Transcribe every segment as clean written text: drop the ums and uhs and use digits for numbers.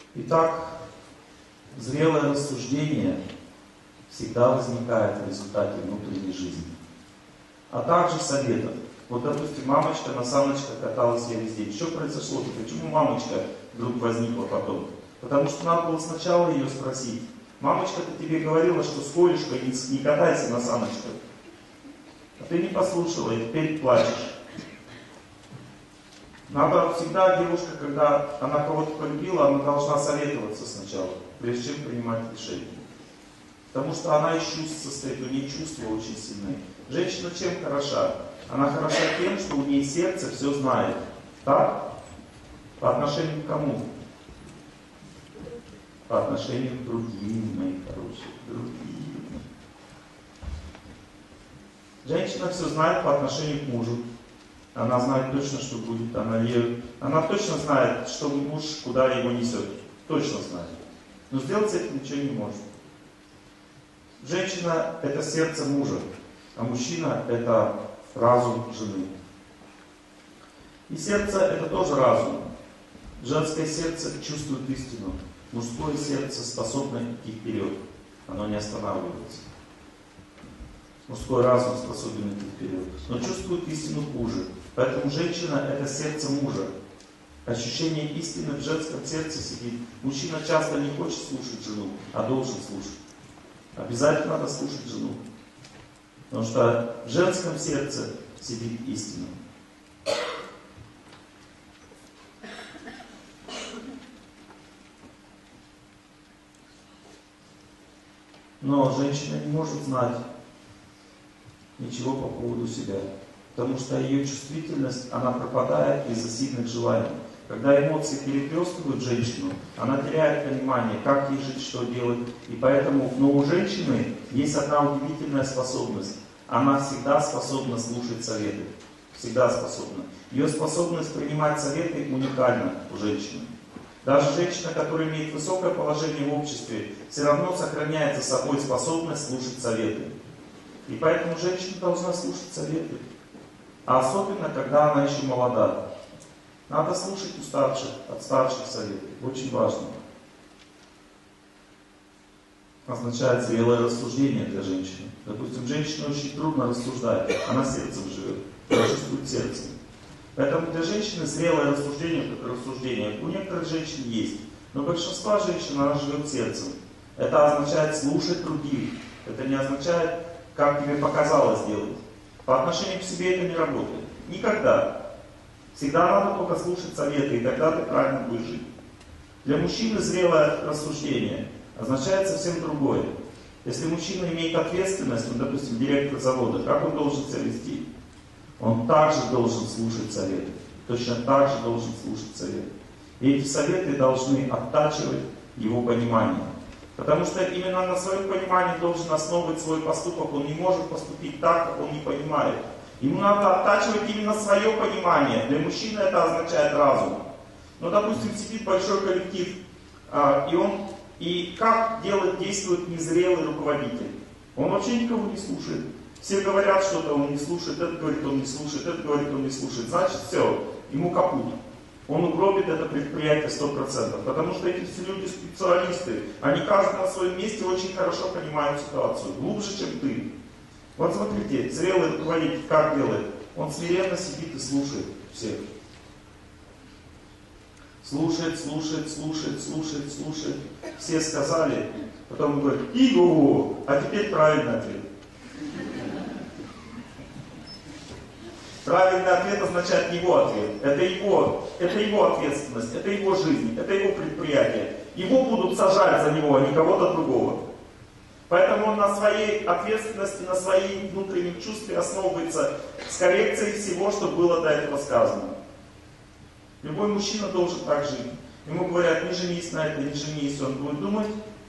Итак, зрелое рассуждение всегда возникает в результате внутренней жизни. А также советов. Вот, допустим, мамочка на саночках каталась весь день. Что произошло-то? Почему мамочка вдруг возникла потом? Потому что надо было сначала ее спросить. Мамочка-то тебе говорила, что с Колюшкой не катайся на саночках. А ты не послушала и теперь плачешь. Надо всегда девушка, когда она кого-то полюбила, она должна советоваться сначала, прежде чем принимать решение. Потому что она из чувств состоит, у нее чувства очень сильные. Женщина чем хороша? Она хороша тем, что у нее сердце все знает. Так? По отношению к кому? По отношению к другим, мои хорошие, к другим. Женщина все знает по отношению к мужу. Она знает точно, что будет. Она точно знает, что муж куда его несет. Точно знает. Но сделать с этим ничего не может. Женщина — это сердце мужа, а мужчина — это разум жены. И сердце — это тоже разум. Женское сердце чувствует истину. Мужское сердце способно идти вперед. Оно не останавливается. Мужской разум способен идти вперед. Но чувствует истину хуже. Поэтому женщина — это сердце мужа. Ощущение истины в женском сердце сидит. Мужчина часто не хочет слушать жену, а должен слушать. Обязательно надо слушать жену. Потому что в женском сердце сидит истина. Но женщина не может знать ничего по поводу себя. Потому что ее чувствительность, она пропадает из-за сильных желаний. Когда эмоции переплескивают женщину, она теряет понимание, как ей жить, что делать. И поэтому, но у женщины есть одна удивительная способность. Она всегда способна слушать советы. Всегда способна. Ее способность принимать советы уникальна у женщины. Даже женщина, которая имеет высокое положение в обществе, все равно сохраняет за собой способность слушать советы. И поэтому женщина должна слушать советы. А особенно, когда она еще молода. Надо слушать у старших, от старших советов. Очень важно. Означает зрелое рассуждение для женщины. Допустим, женщине очень трудно рассуждать. Она сердцем живет. Она чувствует сердцем. Поэтому для женщины зрелое рассуждение, как рассуждение, у некоторых женщин есть. Но большинство женщин, она живет сердцем. Это означает слушать других. Это не означает, как тебе показалось делать. По отношению к себе это не работает. Никогда. Всегда надо только слушать советы, и тогда ты правильно будешь жить. Для мужчины зрелое рассуждение означает совсем другое. Если мужчина имеет ответственность, он, допустим, директор завода, как он должен себя вести? Он также должен слушать советы. Точно так же должен слушать советы. И эти советы должны оттачивать его понимание. Потому что именно на своем понимании должен основывать свой поступок. Он не может поступить так, как он не понимает. Ему надо оттачивать именно свое понимание. Для мужчины это означает разум. Но, допустим, сидит большой коллектив, и как действует незрелый руководитель? Он вообще никого не слушает. Все говорят что-то, он не слушает, этот говорит, он не слушает, этот говорит, он не слушает. Значит, все, ему капут. Он угробит это предприятие 100%. Потому что эти все люди специалисты. Они каждый на своем месте очень хорошо понимают ситуацию. Глубже, чем ты. Вот смотрите, зрелый руководитель как делает? Он смиренно сидит и слушает всех. Слушает, слушает, слушает, слушает, слушает. Все сказали, потом он говорит, иго, а теперь правильный ответ. Правильный ответ означает его ответ. Это его ответственность, это его жизнь, это его предприятие. Его будут сажать за него, а не кого-то другого. Поэтому он на своей ответственности, на своей внутреннем чувстве основывается с коррекцией всего, что было до этого сказано. Любой мужчина должен так жить. Ему говорят, не женись на это, не женись, он будет думать.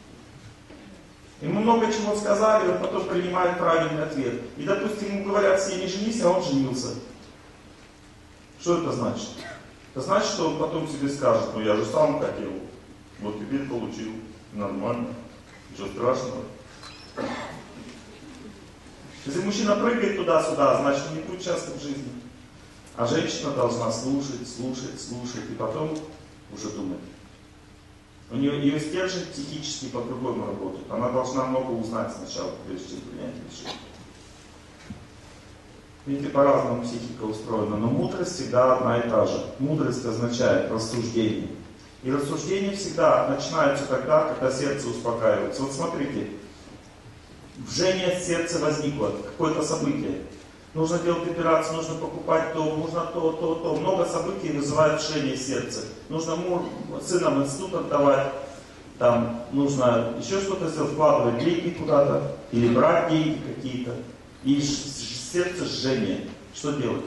Ему много чего сказали, он потом принимает правильный ответ. И, допустим, ему говорят все, не женись, а он женился. Что это значит? Это значит, что он потом себе скажет, ну я же сам хотел, вот теперь получил, нормально, ничего страшного. Если мужчина прыгает туда-сюда, значит он не будет счастлив в жизни. А женщина должна слушать, слушать, слушать и потом уже думать. У нее ее стержень психически по-другому работает. Она должна много узнать сначала, прежде чем принять решение. Видите, по-разному психика устроена, но мудрость всегда одна и та же. Мудрость означает рассуждение. И рассуждения всегда начинаются тогда, когда сердце успокаивается. Вот смотрите, жжение в сердце возникло, какое-то событие. Нужно делать операцию, нужно покупать то, нужно то. Много событий вызывает жжение сердца. Нужно сына в институт отдавать, там нужно еще что-то сделать, вкладывать деньги куда-то, или брать деньги какие-то. И сердце жжение. Что делать?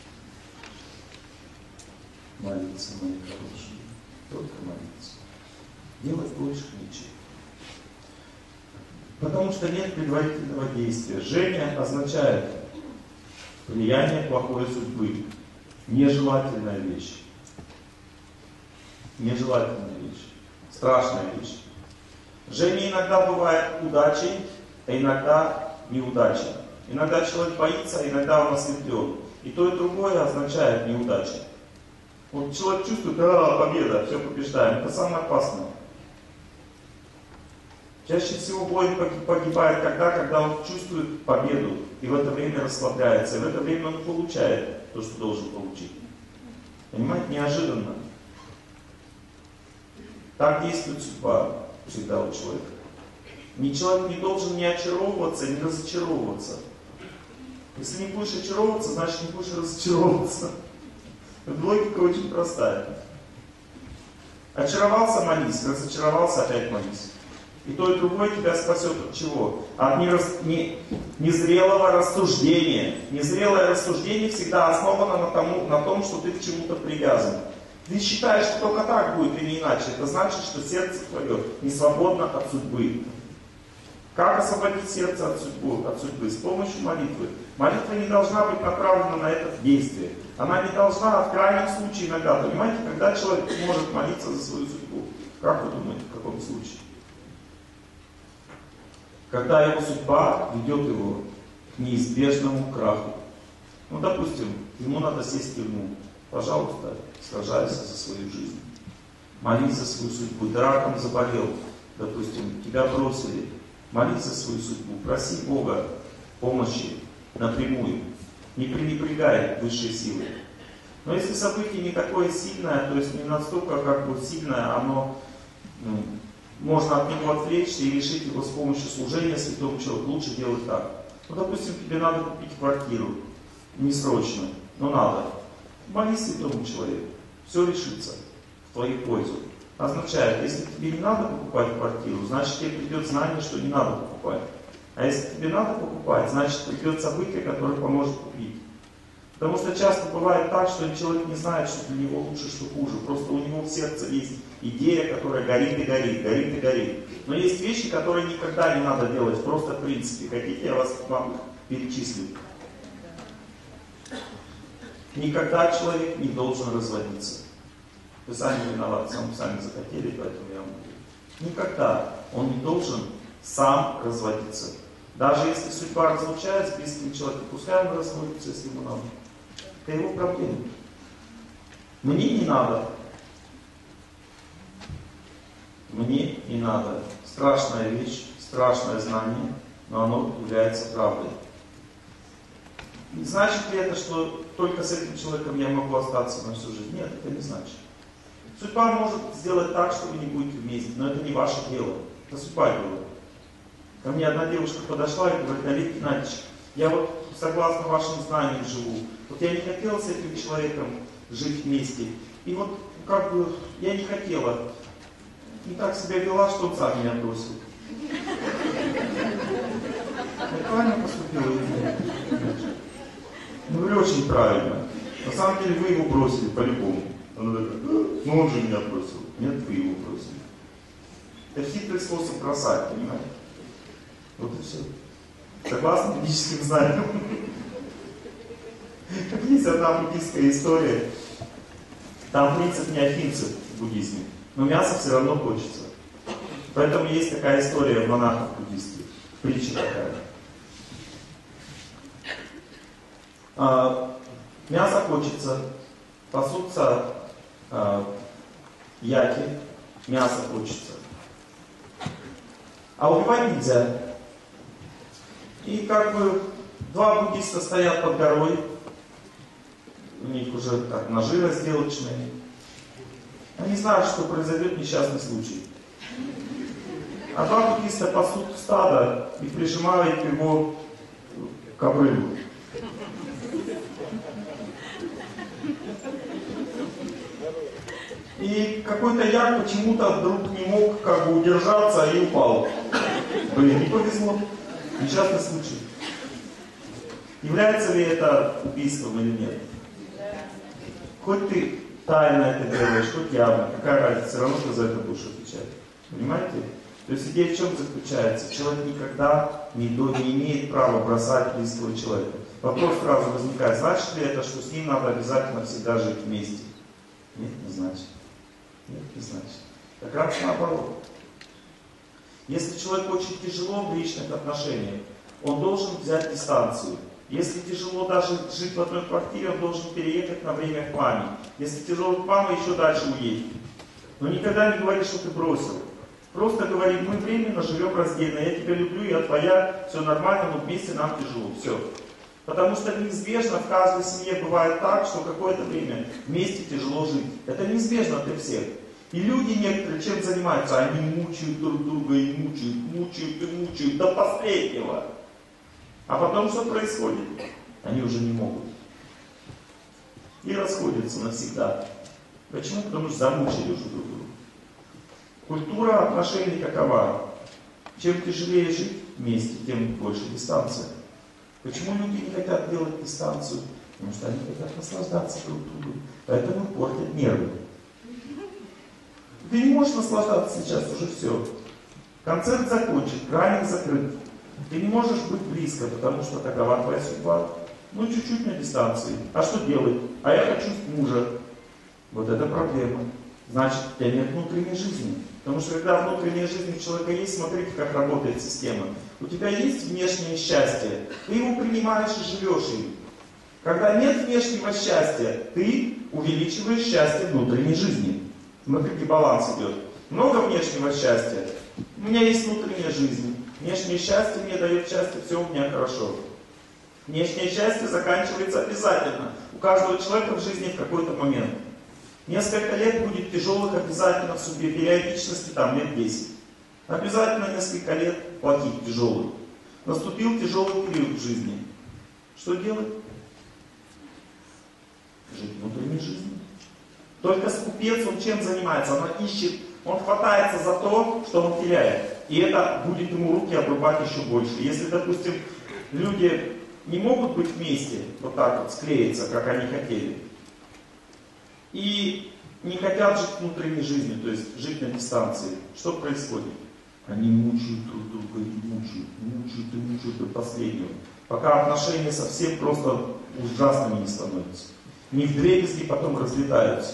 Молиться, мои хорошие. Только молиться. Делать больше ничего. Потому что нет предварительного действия. Жжение означает влияние плохой судьбы. Нежелательная вещь. Нежелательная вещь. Страшная вещь. Жжение иногда бывает удачей, а иногда неудачей. Иногда человек боится, а иногда он ослеплен. И то, и другое означает неудачу. Вот человек чувствует, победа, все побеждаем. Это самое опасное. Чаще всего воин погибает когда он чувствует победу, и в это время расслабляется, и в это время он получает то, что должен получить. Понимаете, неожиданно. Так действует судьба всегда у человека. Человек не должен ни очаровываться, ни разочаровываться. Если не будешь очаровываться, значит не будешь разочаровываться. Логика очень простая. Очаровался — молись, разочаровался — опять молись. И то, и другое тебя спасет от чего? От незрелого рассуждения. Незрелое рассуждение всегда основано на том, что ты к чему-то привязан. Ты считаешь, что только так будет и не иначе. Это значит, что сердце твое не свободно от судьбы. Как освободить сердце от судьбы? С помощью молитвы. Молитва не должна быть направлена на это действие. Она не должна, в крайнем случае, иногда. Понимаете, когда человек может молиться за свою судьбу? Как вы думаете, в каком случае? Когда его судьба ведет его к неизбежному краху. Ну, допустим, ему надо сесть в тюрьму. Пожалуйста, сражайся за свою жизнь. Молись за свою судьбу. Ты раком заболел, допустим, тебя бросили. Молись за свою судьбу. Проси Бога помощи напрямую. Не пренебрегай высшей силой. Но если событие не такое сильное, то есть не настолько сильное, оно можно от него отвлечься и решить его с помощью служения святому человеку. Лучше делать так. Ну, допустим, тебе надо купить квартиру. Не срочно, но надо. Молись святому человеку. Все решится в твою пользу. Означает, если тебе не надо покупать квартиру, значит тебе придет знание, что не надо покупать. А если тебе надо покупать, значит придет событие, которое поможет купить. Потому что часто бывает так, что человек не знает, что для него лучше, что хуже. Просто у него в сердце есть идея, которая горит и горит, горит и горит. Но есть вещи, которые никогда не надо делать, просто в принципе. Хотите, я вам перечислю. Никогда человек не должен разводиться. Вы сами виноваты, сами захотели, поэтому я вам говорю. Никогда он не должен сам разводиться. Даже если судьба разлучает с близким человеком, пускай он разводится, если ему надо. Это его проблема. Мне не надо. Мне не надо. Страшная вещь, страшное знание, но оно является правдой. Не значит ли это, что только с этим человеком я могу остаться на всю жизнь? Нет, это не значит. Судьба может сделать так, что вы не будете вместе, но это не ваше дело. Это судьба делает. Ко мне одна девушка подошла и говорит: Олег Геннадьевич, я вот согласно вашим знаниям живу. Вот я не хотела с этим человеком жить вместе. И вот как бы я не хотела. И так себя вела, что он сам меня бросил. Я правильно поступила или нет? Ну, говорю, очень правильно. На самом деле вы его бросили по-любому. Она такая: ну он же меня бросил. Нет, вы его бросили. Это хитрый способ бросать, понимаете? Вот и все. Согласно ведическим знаниям. Есть одна буддийская история. Там принцип не афинцев в буддизме. Но мясо все равно хочется. Поэтому есть такая история в монахах буддийских. Притча такая. Мясо хочется. Пасутся яки. мясо хочется. А убивать нельзя. И как бы два буддиста стоят под горой, у них уже так ножи разделочные. Они знают, что произойдет несчастный случай. А два буддиста пасут стадо и прижимают его к обрыву. И какой-то як почему-то вдруг не мог как бы удержаться и упал. Блин, не повезло. Несчастный случай. Является ли это убийством или нет? Хоть ты тайно это делаешь, хоть явно, какая разница, все равно ты за это будешь отвечать. Понимаете? То есть идея в чем заключается? Человек никогда не имеет права бросать близкого человека. Вопрос сразу возникает, значит ли это, что с ним надо обязательно всегда жить вместе? Нет, не значит. Нет, не значит. Как раз наоборот. Если человеку очень тяжело в личных отношениях, он должен взять дистанцию. Если тяжело даже жить в одной квартире, он должен переехать на время к маме. Если тяжело к маме, еще дальше уедет. Но никогда не говори, что ты бросил. Просто говори, мы временно живем раздельно, я тебя люблю, я твоя, все нормально, но вместе нам тяжело. Все. Потому что неизбежно в каждой семье бывает так, что какое-то время вместе тяжело жить. Это неизбежно для всех. И люди некоторые чем занимаются? Они мучают друг друга и мучают до последнего. А потом что происходит? Они уже не могут. И расходятся навсегда. Почему? Потому что замучили уже друг друга. Культура отношений какова? Чем тяжелее жить вместе, тем больше дистанция. Почему люди не хотят делать дистанцию? Потому что они хотят наслаждаться друг другом. Поэтому портят нервы. Ты не можешь наслаждаться сейчас, уже все. Концерт закончен, краник закрыт. Ты не можешь быть близко, потому что такова твоя судьба. Ну, чуть-чуть на дистанции. А что делать? А я хочу мужа. Вот это проблема. Значит, у тебя нет внутренней жизни. Потому что когда внутренняя жизнь у человека есть, смотрите, как работает система. У тебя есть внешнее счастье, ты его принимаешь и живешь им. Когда нет внешнего счастья, ты увеличиваешь счастье внутренней жизни. Смотрите, баланс идет. Много внешнего счастья. У меня есть внутренняя жизнь. Внешнее счастье мне дает счастье, все у меня хорошо. Внешнее счастье заканчивается обязательно. У каждого человека в жизни в какой-то момент. Несколько лет будет тяжелых обязательно в судьбе, периодичности там лет 10. Обязательно несколько лет плохих, тяжелых. Наступил тяжелый период в жизни. Что делать? Жить внутренней жизнью. Только скупец, он чем занимается? Он ищет, он хватается за то, что он теряет. И это будет ему руки обрубать еще больше. Если, допустим, люди не могут быть вместе, вот так вот склеиться, как они хотели, и не хотят жить внутренней жизнью, то есть жить на дистанции, что происходит? Они мучают друг друга и мучают до последнего. Пока отношения совсем просто ужасными не становятся. Не вдребезги, потом разлетаются.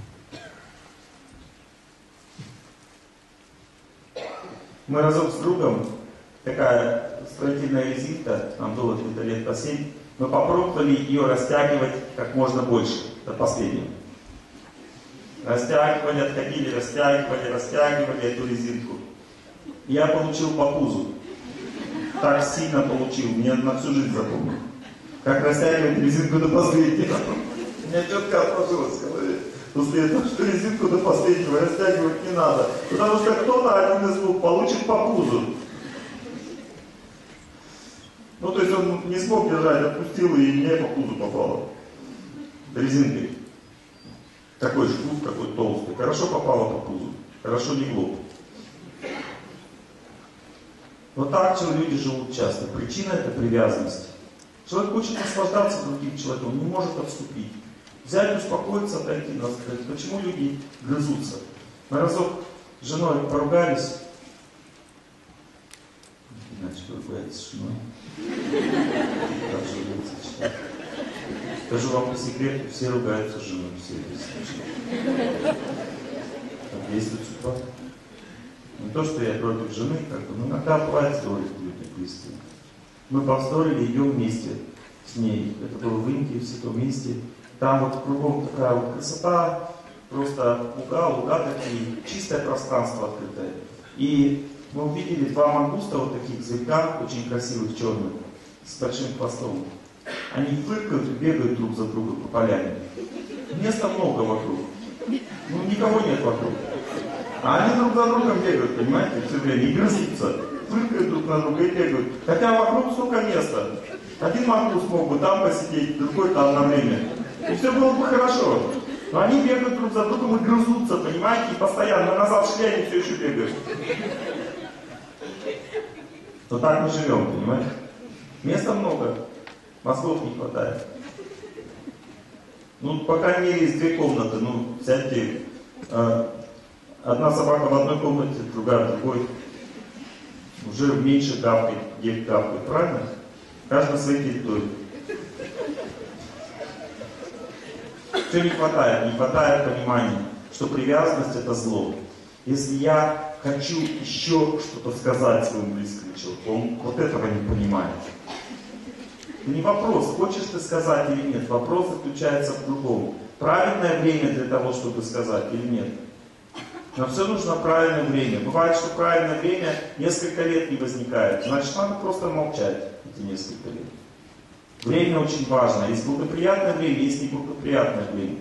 Мы разок с другом, такая строительная резинка, нам было где-то лет по 7, мы попробовали ее растягивать как можно больше, до последнего. Растягивали, отходили, растягивали эту резинку. Я получил по пузу. Так сильно получил, мне на всю жизнь запомнил. Как растягивать резинку до последнего. У меня четко отложилось в голове. После этого, что резинку до последнего растягивать не надо. Потому что кто-то, один из двух, получит по пузу. Ну, то есть он не смог держать, отпустил, и мне по пузу попало. Резинкой. Такой шкур, такой толстый. Хорошо попало по пузу. Хорошо легло. Вот так люди живут часто. Причина — это привязанность. Человек хочет наслаждаться другим человеком, он не может отступить. Взять, успокоиться, отойти, сказать. Почему люди грызутся? Мы разок с женой поругались. Иначе поругались с женой. Как живется читать. Скажу вам по секрету, все ругаются с женой, все это. Так действует судьба. Не то, что я против жены, но иногда бывает вздорить люди близкие. Мы повздорили, идем вместе с ней. Это было в Индии, в святом месте. Там вот кругом такая вот красота, просто луга такие, чистое пространство открытое. И мы увидели два мангуста, вот таких зверька, очень красивых, черных, с большим хвостом. Они фыркают и бегают друг за другом по поляне. Места много вокруг. Ну, никого нет вокруг. А они друг за другом бегают, понимаете, все время, и грызутся. Фыркают друг на друга и бегают. Хотя вокруг столько места. Один мангус мог бы там посидеть, другой там на время. И все было бы хорошо. Но они бегают друг за другом и грызутся, понимаете, и постоянно назад шли, они все еще бегают. Вот так мы живем, понимаете? Места много, мозгов не хватает. Ну, по крайней мере, есть две комнаты. Ну, сядьте, одна собака в одной комнате, другая в другой. Уже меньше гавкает, где гавкает, правильно? Каждый на своей территории. Что не хватает? Не хватает понимания, что привязанность это зло. Если я хочу еще что-то сказать своему близкому человеку, он вот этого не понимает. Это не вопрос, хочешь ты сказать или нет. Вопрос заключается в другом. Правильное время для того, чтобы сказать или нет. Но все нужно правильное время. Бывает, что правильное время несколько лет не возникает. Значит, надо просто молчать эти несколько лет. Время очень важно. Есть благоприятное время, есть неблагоприятное время.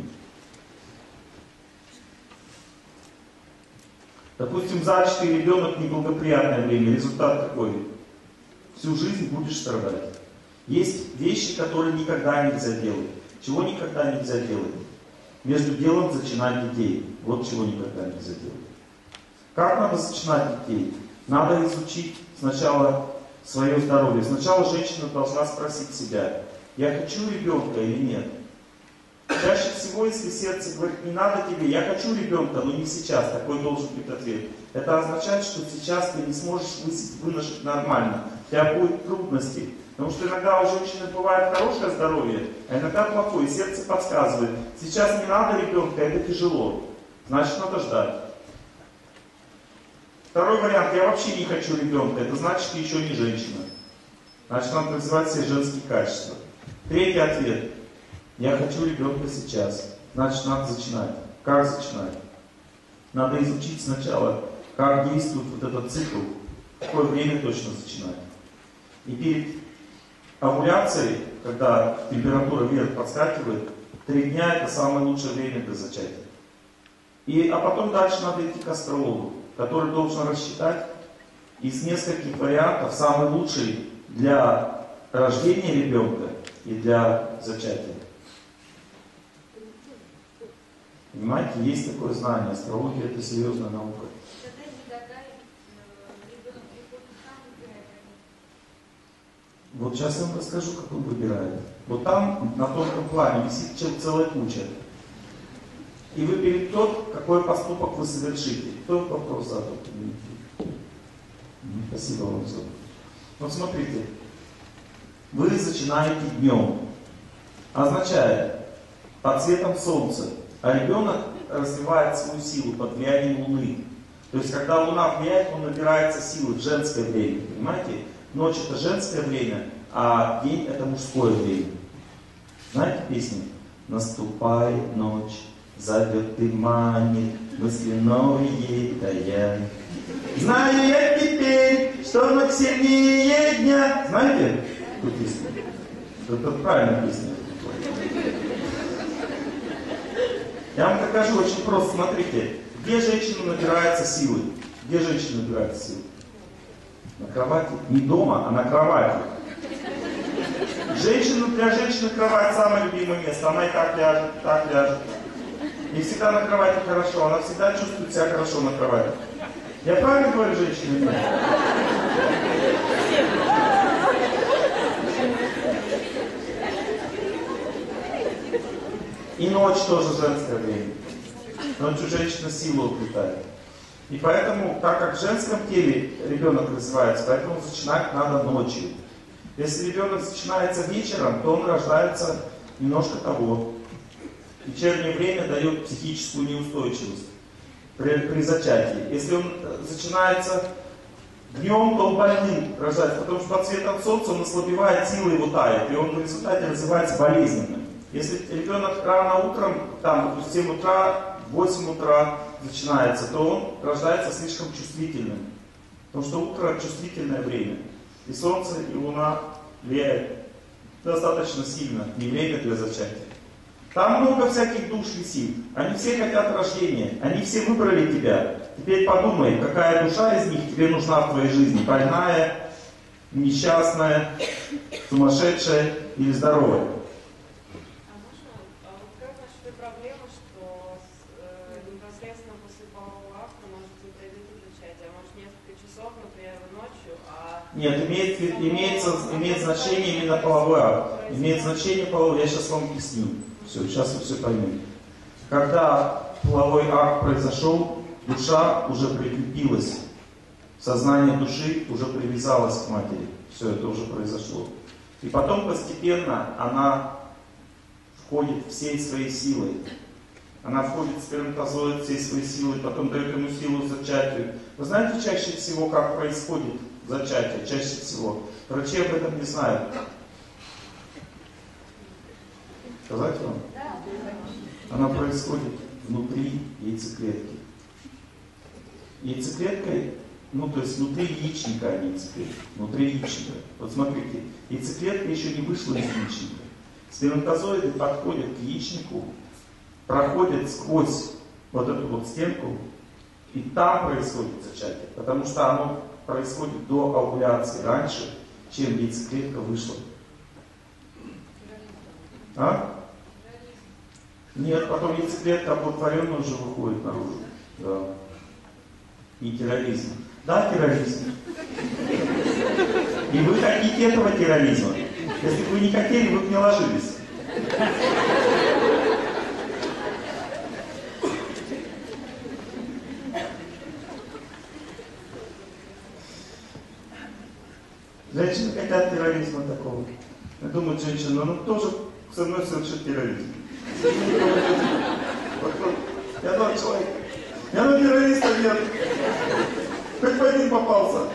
Допустим, зачатый ребенок неблагоприятное время. Результат какой? Всю жизнь будешь страдать. Есть вещи, которые никогда нельзя делать. Чего никогда нельзя делать? Между делом зачинать детей. Вот чего никогда нельзя делать. Как надо зачинать детей? Надо изучить сначала свое здоровье. Сначала женщина должна спросить себя, я хочу ребенка или нет. Чаще всего, если сердце говорит, не надо тебе, я хочу ребенка, но не сейчас, такой должен быть ответ. Это означает, что сейчас ты не сможешь выносить нормально. У тебя будут трудности. Потому что иногда у женщины бывает хорошее здоровье, а иногда плохое. Сердце подсказывает, сейчас не надо ребенка, это тяжело. Значит, надо ждать. Второй вариант, я вообще не хочу ребенка, это значит, ты еще не женщина. Значит, надо развивать все женские качества. Третий ответ, я хочу ребенка сейчас. Значит, надо зачинать. Как зачинать? Надо изучить сначала, как действует вот этот цикл, в какое время точно зачинать. И перед овуляцией, когда температура вверх подскакивает, 3 дня это самое лучшее время для зачатия. А потом дальше надо идти к астрологу, который должен рассчитать из нескольких вариантов самый лучший для рождения ребенка и для зачатия. Понимаете, есть такое знание, астрология это серьезная наука. Вот сейчас я вам расскажу, как он выбирает. Вот там, на тонком плане, висит целая куча. И выберет тот, какой поступок вы совершите. Кто вопрос задал? Спасибо вам за. Вот смотрите. Вы зачинаете днем. Означает, под светом солнца. А ребенок развивает свою силу под влиянием Луны. То есть, когда Луна влияет, он набирается силы в женское время. Понимаете? Ночь это женское время, а день это мужское время. Знаете песню? Наступай ночь, зовет и манит, мысленное таяние. Знаю я теперь, что ночь сильнее дня. Знаете эту песню? Это правильная песня. Я вам покажу очень просто. Смотрите, где женщина набирается силы? Где женщина набирается силы? На кровати. Не дома, а на кровати. Для женщины кровать самое любимое место. Она и так ляжет. И всегда на кровати хорошо. Она всегда чувствует себя хорошо на кровати. Я правильно говорю, женщины? И ночь тоже женское время. Ночью женщина силу обретает. И поэтому, так как в женском теле ребенок развивается, поэтому зачинать надо ночью. Если ребенок зачинается вечером, то он рождается немножко того. Вечернее время дает психическую неустойчивость при зачатии. Если он зачинается днем, то он больным рождается, потому что под светом солнца он ослабевает, сила его тает, и он в результате развивается болезненно. Если ребенок рано утром, там, в 7 утра, в 8 утра начинается, то он рождается слишком чувствительным. Потому что утро чувствительное время. И Солнце, и Луна влияют достаточно сильно, не время для зачатия. Там много всяких душ висит. Они все хотят рождения. Они все выбрали тебя. Теперь подумай, какая душа из них тебе нужна в твоей жизни. Больная, несчастная, сумасшедшая или здоровая. Нет, имеет значение именно половой акт. Имеет значение половой, я сейчас вам объясню. Все, сейчас вы все поймете. Когда половой акт произошел, душа уже прикрепилась. Сознание души уже привязалось к матери. Все, это уже произошло. И потом постепенно она входит всей своей силой. Она входит в сперматозоид всей своей силой, потом дает ему силу зачатию. Вы знаете чаще всего, как происходит зачатие? Чаще всего. Врачи об этом не знают. Сказать вам? Она происходит внутри яйцеклетки. Яйцеклеткой, то есть внутри яичника, а не яйцеклетки. Внутри яичника. Вот смотрите, яйцеклетка еще не вышла из яичника. Сперматозоиды подходят к яичнику, проходят сквозь вот эту вот стенку, и там происходит зачатие. Потому что оно происходит до овуляции, раньше, чем яйцеклетка вышла. А? Нет, потом яйцеклетка оплодотворенная уже выходит наружу. Да. И терроризм. Да, терроризм. И вы хотите этого терроризма. Если бы вы не хотели, вы бы не ложились. Женщины хотят терроризма такого. Думают женщины, тоже со мной совершит терроризм. Я тот человек. Я террориста нет. Хоть бы один попался.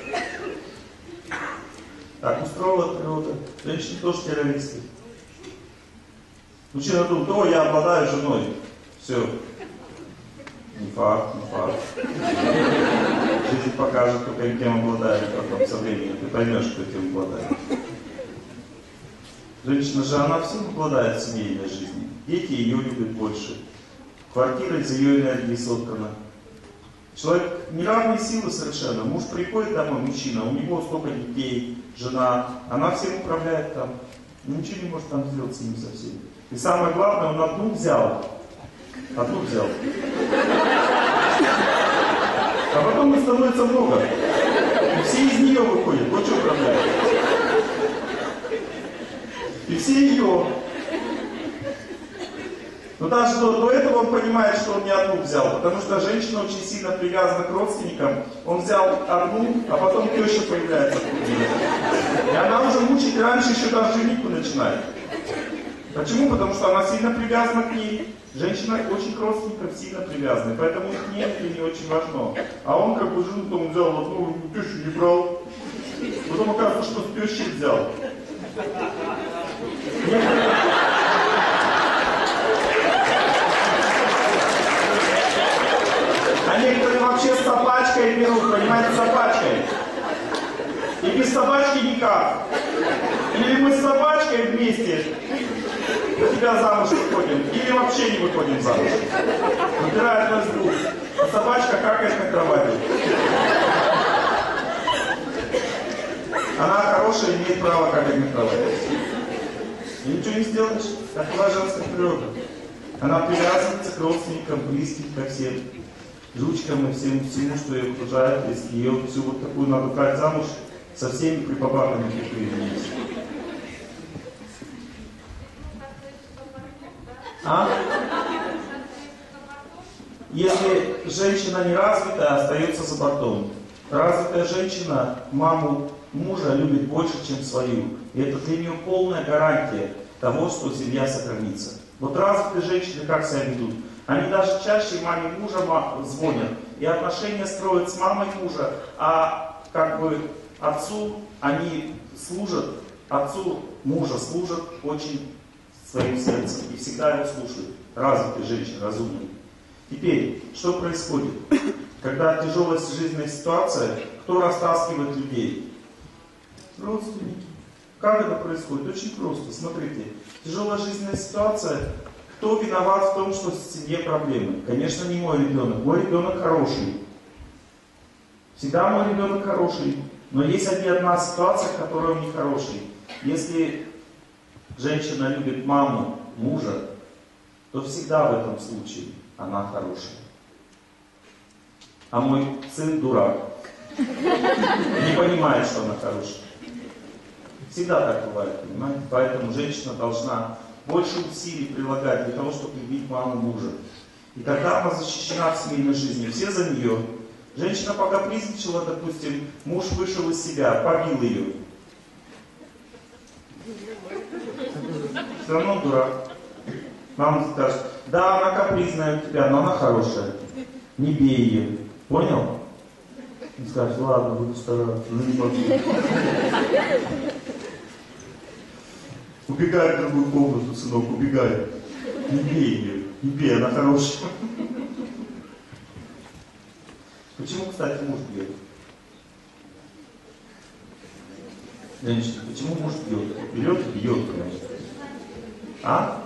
Так устроила природа. Женщины тоже террористы. Мужчина думает, я обладаю женой. Все. Не факт, не факт. Жизнь покажет, кто кем обладает, потом со временем ты поймешь, кто кем обладает. Женщина же, она всем обладает в семейной жизни. Дети ее любят больше. Квартира из ее энергии соткана. Человек неравной силы совершенно. Муж приходит домой, мужчина, у него столько детей, жена, она всем управляет там. Ничего не может там сделать с ним совсем. И самое главное, он одну взял. А потом их становится много. И все из нее выходят. Вот что управляет. И все ее. Но даже до этого он понимает, что он не одну взял, потому что женщина очень сильно привязана к родственникам. Он взял одну, а потом теща появляется. И она уже мучить раньше, еще даже женитьбу начинает. Почему? Потому что она сильно привязана к ней. Женщина очень к родственникам сильно привязана, поэтому их мнение не очень важно. А он как бы жену там взял одну, тещу не брал. Потом оказывается, что с тещей взял. А некоторые вообще с собачкой берут, понимаете, с собачкой. И без собачки никак. Или мы с собачкой вместе за тебя замуж выходим, или вообще не выходим замуж. Выбирает нас двух. А собачка какает на кровати. Она хорошая, имеет право какать на кровати. И ничего не сделаешь. Такова женская природа. Она привязывается к родственникам, близким, ко всем. Жучкам и всему, что ее окружает. Если ее всю вот такую надо брать замуж, со всеми припобатами, какие есть. Если женщина не развитая, остается за бортом. Развитая женщина маму мужа любит больше, чем свою. И это для нее полная гарантия того, что семья сохранится. Вот развитые женщины как себя ведут? Они даже чаще маме мужа звонят. И отношения строят с мамой мужа, а как бы отцу они служат, отцу мужа служат очень своим сердцем. И всегда его слушают. Развитые женщины, разумные. Теперь, что происходит? Когда тяжелая жизненная ситуация, кто растаскивает людей? Родственники. Как это происходит? Очень просто. Смотрите, тяжелая жизненная ситуация, кто виноват в том, что в семье проблемы? Конечно, не мой ребенок. Мой ребенок хороший. Всегда мой ребенок хороший. Но есть одна ситуация, которая у них хорошая. Если женщина любит маму, мужа, то всегда в этом случае она хорошая. А мой сын дурак. Не понимает, что она хорошая. Всегда так бывает, понимаете? Поэтому женщина должна больше усилий прилагать для того, чтобы любить маму мужа. И тогда она защищена в семейной жизни. Все за нее. Женщина пока призничала, допустим, муж вышел из себя, побил ее. Все равно дурак. Мама скажет, да, она капризная у тебя, но она хорошая. Не бей ее. Понял? И скажет, ладно, буду стараться. Убегай в другую комнату, сынок, убегай. Не бей ее. Не бей, она хорошая. Почему, кстати, муж бьет? Женщина, почему муж бьет? Берет и бьет, конечно. А?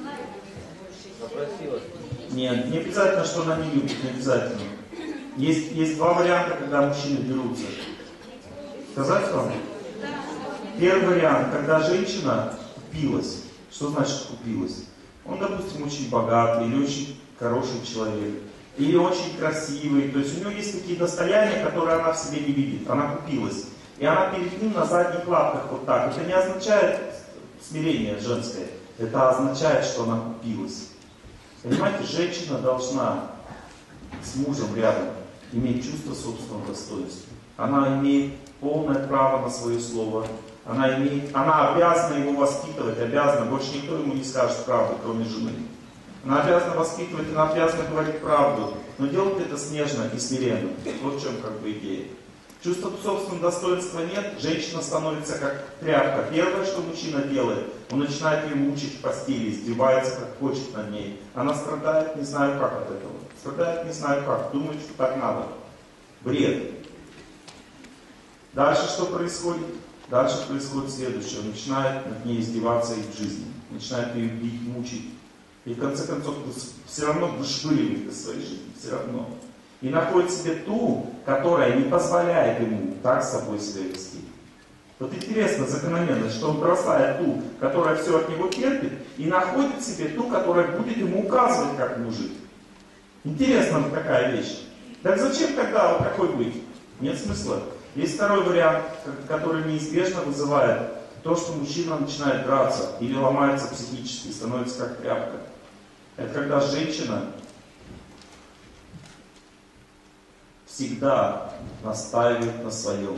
Нет, не обязательно, что она не любит, не обязательно. Есть два варианта, когда мужчины дерутся. Сказать вам? Первый вариант, когда женщина купилась. Что значит купилась? Он, допустим, очень богатый или очень хороший человек. Или очень красивый. То есть у него есть такие достояния, которые она в себе не видит. Она купилась. И она перед ним на задних лапках вот так. Это не означает смирение женское. Это означает, что она купилась. Понимаете, женщина должна с мужем рядом иметь чувство собственного достоинства. Она имеет полное право на свое слово. Она обязана его воспитывать, обязана. Больше никто ему не скажет правду, кроме жены. Она обязана воспитывать, она обязана говорить правду. Но делать это снежно и смиренно. Вот в чем как бы идея. Чувства собственного достоинства нет, женщина становится как тряпка. Первое, что мужчина делает, он начинает ее мучить в постели, издевается, как хочет над ней. Она страдает, не знаю как от этого. Страдает, не знаю как, думает, что так надо. Бред. Дальше что происходит? Дальше происходит следующее. Он начинает над ней издеваться и в жизни. Начинает ее бить, мучить. И в конце концов все равно вышвыривает из своей жизни. Все равно. И находит себе ту, которая не позволяет ему так с собой себя вести. Вот интересно, закономерность, что он бросает ту, которая все от него терпит, и находит себе ту, которая будет ему указывать, как ему жить. Интересна такая вещь. Так зачем тогда вот такой быть? Нет смысла. Есть второй вариант, который неизбежно вызывает то, что мужчина начинает драться или ломается психически, становится как тряпка. Это когда женщина всегда настаивает на своем.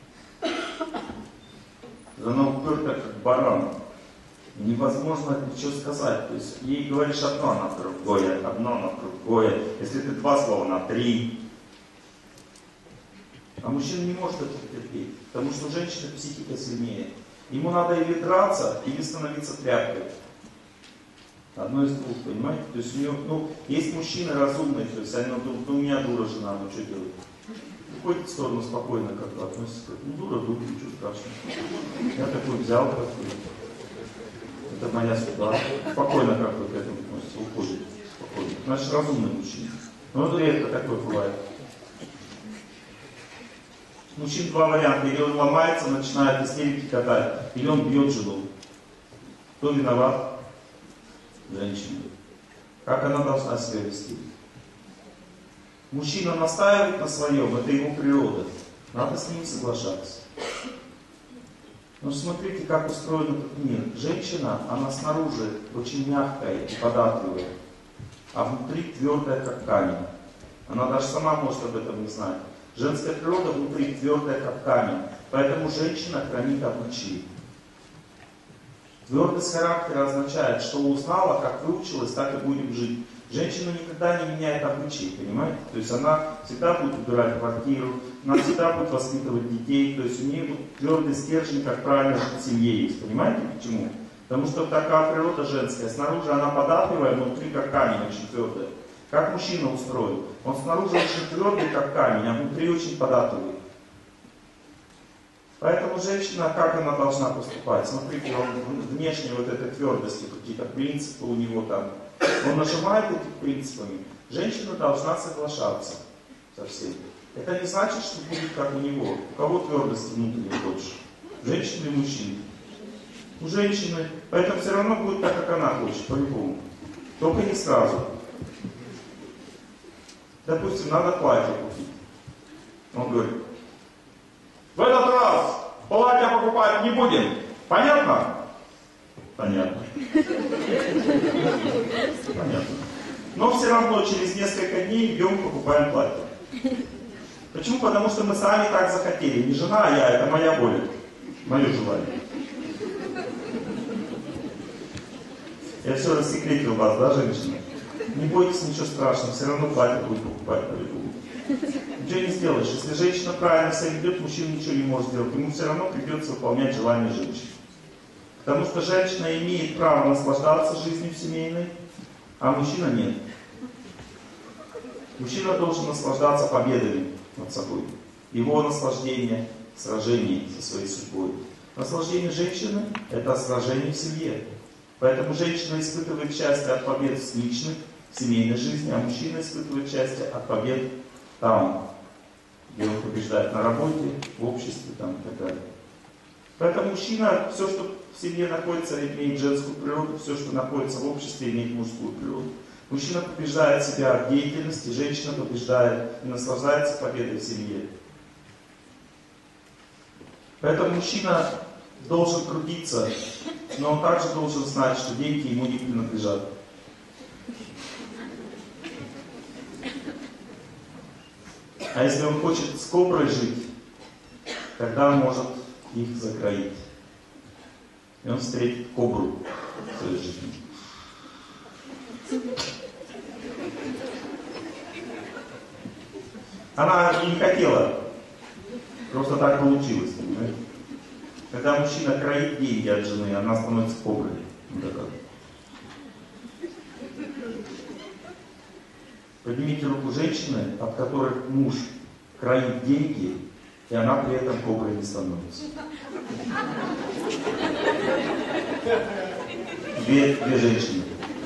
Она уперта как баран. Невозможно ничего сказать. То есть ей говоришь одно, она другое, одно, она другое. Если ты два слова, на три. А мужчина не может это терпеть, потому что у женщины психика сильнее. Ему надо или драться, или становиться тряпкой. Одно из двух, понимаете? То есть у него, есть мужчины разумные, то есть они думают, у меня дура жена, ну что делать? Уходит в сторону спокойно как-то относится, дура, ничего страшного. Я такой взял, такой. Это моя судьба. Спокойно как-то к этому относится, уходит. Спокойно. Значит, разумный мужчина. Но это редко такое бывает. Мужчин два варианта. Или он ломается, начинает истерики катать, или он бьет жену. Кто виноват? Женщина. Как она должна себя вести? Мужчина настаивает на своем, это его природа. Надо с ним соглашаться. Но смотрите, как устроен этот мир. Женщина, она снаружи очень мягкая и податливая, а внутри твердая, как камень. Она даже сама может об этом не знать. Женская природа внутри твердая, как камень. Поэтому женщина хранит обычаи. Твердость характера означает, что узнала, как выучилась, так и будем жить. Женщина никогда не меняет обычаи, понимаете? То есть она всегда будет убирать квартиру, она всегда будет воспитывать детей, то есть у нее твердый стержень, как правильно жить в семье есть. Понимаете почему? Потому что такая природа женская. Снаружи она податливая, внутри как камень, очень твердая. Как мужчина устроен? Он снаружи очень твердый, как камень, а внутри очень податливый. Поэтому женщина, как она должна поступать? Смотрите, он внешне вот этой твердости, какие-то принципы у него там. Он нажимает этими принципами. Женщина должна соглашаться со всем. Это не значит, что будет как у него. У кого твердости внутренней больше? Женщины или мужчины? У женщины. Поэтому все равно будет так, как она хочет, по-любому. Только не сразу. Допустим, надо платье купить. Он говорит: в этот раз платье покупать не будем. Понятно? Понятно. Понятно. Но все равно через несколько дней идем покупаем платье. Почему? Потому что мы сами так захотели. Не жена, а я. Это моя воля. Мое желание. Я все рассекретил вас, да, женщина? Не бойтесь, ничего страшного. Все равно платье будет покупать по-любому. Ничего не сделаешь. Если женщина правильно себя ведет, мужчина ничего не может сделать. Ему все равно придется выполнять желания женщины. Потому что женщина имеет право наслаждаться жизнью семейной, а мужчина нет. Мужчина должен наслаждаться победами над собой. Его наслаждение — сражение со своей судьбой. Наслаждение женщины — это сражение в семье. Поэтому женщина испытывает счастье от побед в личной, семейной жизни, а мужчина испытывает счастье от побед там, где он побеждает на работе, в обществе там, и так далее. Поэтому мужчина, все, что в семье находится, имеет женскую природу, все, что находится в обществе, имеет мужскую природу. Мужчина побеждает себя в деятельности, женщина побеждает и наслаждается победой в семье. Поэтому мужчина должен трудиться, но он также должен знать, что деньги ему не принадлежат. А если он хочет с коброй жить, тогда он может их закроить. И он встретит кобру в своей жизни. Она не хотела. Просто так получилось, понимаете? Когда мужчина кроит деньги от жены, она становится коброй. Поднимите руку женщины, от которых муж кроит деньги, и она при этом коброй не становится. Две женщины.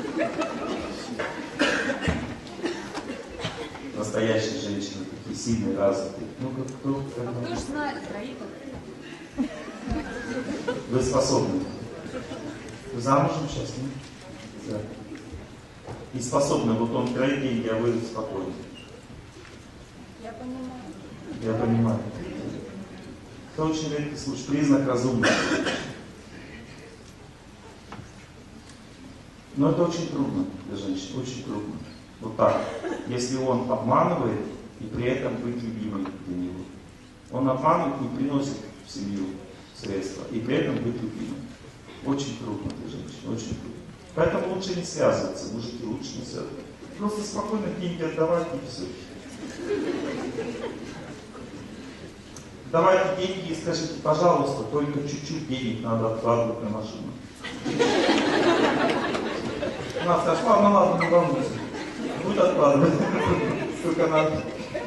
Настоящие женщины, такие сильные, развитые. Ну-ка, кто? Кто ж знает, кроит он. Вы способны. Вы замужем сейчас, нет? Да. И способны, вот он кроит деньги, а вы спокойны. Я понимаю. Я понимаю. Это очень редкий случай, признак разумности. Но это очень трудно для женщин, очень трудно. Вот так. Если он обманывает и при этом быть любимым для него. Он обманывает, не приносит в семью средства и при этом быть любимым. Очень трудно для женщин, очень трудно. Поэтому лучше не связываться, мужики лучше не связываться. Просто спокойно деньги отдавать и все. Давайте деньги и скажите: пожалуйста, только чуть-чуть денег надо откладывать на машину. Она скажет: ладно, не волнуйся. Будет откладывать. Сколько надо.